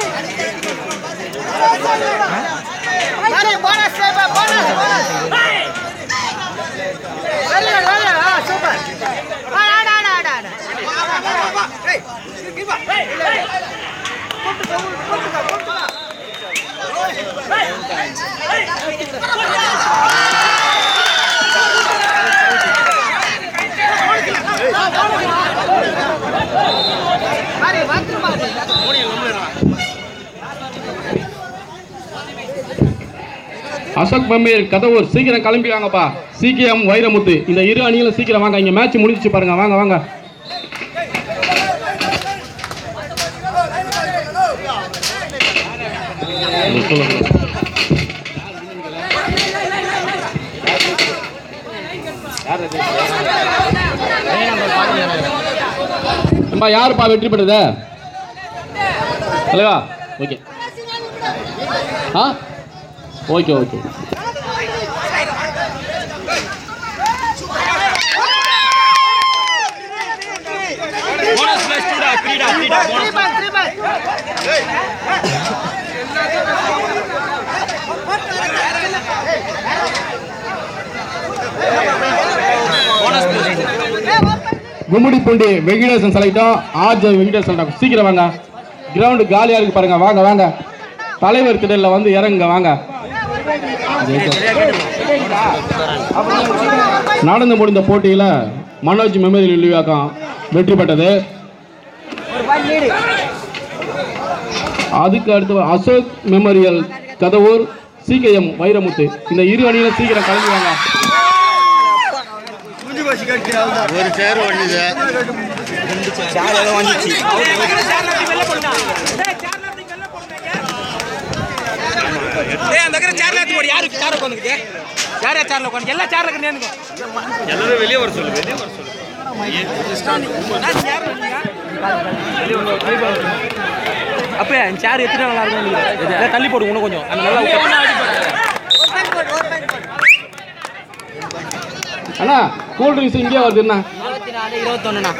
Ashok memorial கதவூர் சீக்கிரம் கிளம்பி வாங்கப்பா. சிகேஎம் வைரமுத்து இந்த இரு அணிகளும் சீக்கிரம் வாங்க. இங்க மேட்ச் முடிஞ்சிச்சு பாருங்க. வாங்க வாங்க. யாருப்பா வெற்றி பெற்றது? அல்லவா? Okay okay okay. Gummidipoondi Venkatesan செலக்டும் ஆர்ஜே வெங்கடேசன் சீக்கிரம் வாங்க. கிரவுண்டு காலியா இருக்கு பாருங்க. வாங்க வாங்க. தலைவர் திடல்ல வந்து இறங்குங்க. வாங்க. நடந்து முடிந்த போட்டியில மனோஜ் மெமோரியல் விவாகம் வெற்றி பெற்றது. அதுக்கு அடுத்து அசோக் மெமோரியல் கதவூர் சிகேஎம் வைரமுத்து இந்த இரு அணியிலும் சீக்கிரம் கலந்துவாங்க. ஒரு சேர் வந்துச்சு. வெளியே வர சொல்லு. அப்ப சேர் எத்தனை நல்லா இருக்கும். தள்ளி போடுங்க இன்னும் கொஞ்சம். அண்ணா கூல் ட்ரிங்க்ஸ் இங்கே வருதுண்ணா. 21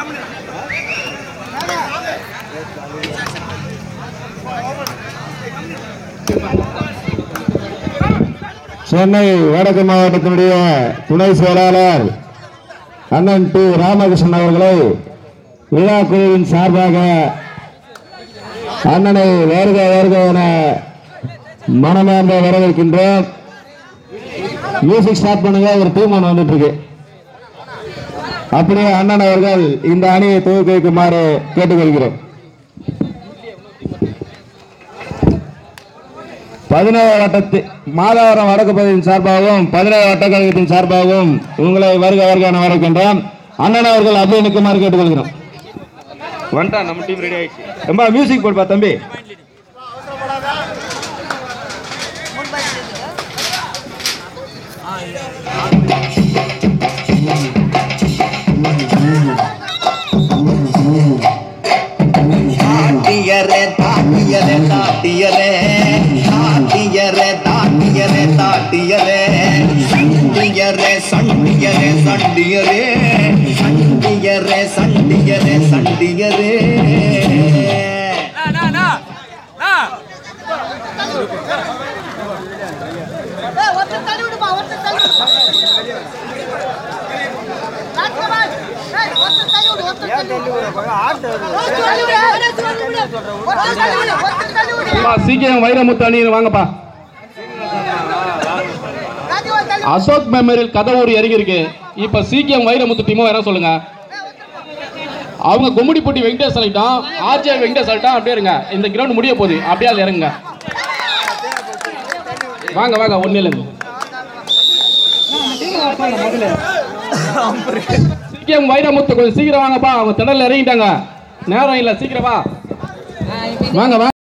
சென்னை வடக்கு மாவட்டத்தினுடைய துணை செயலாளர் அண்ணன் டி ராமகிருஷ்ணன் அவர்களை விழா குழுவின் சார்பாக அண்ணனை வருக வருக என மனமார்ந்த வரவேற்கின்றோம். மியூசிக் ஸ்டார்ட் பண்ணுங்க. ஒரு தீர்மானம் வந்துட்டு இருக்கு. அப்படியே அண்ணன் அவர்கள் இந்த அணியை துவக்கி வைக்குமாறு கேட்டுக்கொள்கிறோம். 17 வட்டத்து மாதவரம் வடக்கு பகுதியின் சார்பாகவும் 17 வட்டக்கழகத்தின் சார்பாகவும் உங்களை வருக வருக என வரவேற்கின்றோம். அண்ணன் அவர்கள் அப்படியே நிற்குமாறு கேட்டுக்கொள்கிறோம். வந்துட்டா நம்ம டீம் ரெடி ஆயிடுச்சு. ரொம்ப மியூசிக் போடுப்பா தம்பி. தாட்டியரே தாட்டியரே தாட்டியரே தாட்டியரே தாட்டியரே தாட்டியரே சண்டியரே சண்டியரே சண்டியரே சண்டியரே சண்டியரே சண்டியரே. சிகேஎம் வைரமுத்து அணியில் வாங்கப்பா. அசோக் மெமோரியல் கதவூர் இறங்கி இருக்கு. இப்ப சிகேஎம் வைரமுத்து டீமும் வர சொல்லுங்க. அவங்க கும்மிடிப்பூண்டி வெங்கடேஷ் செலக்டும் ஆர்ஜே வெங்கடேஷ் செலக்டும் அப்படியே இருங்க. இந்த கிரவுண்ட் முடிய போகுது. அப்படியே அது இறங்குங்க. வாங்க வாங்க. ஒன்னில் சிகேஎம் வைரமுத்து கொஞ்சம் சீக்கிரம் வாங்கப்பா. அவங்க திடல்ல இறங்கிட்டாங்க. நேரம் இல்லை. சீக்கிரம் வாங்க வாங்க.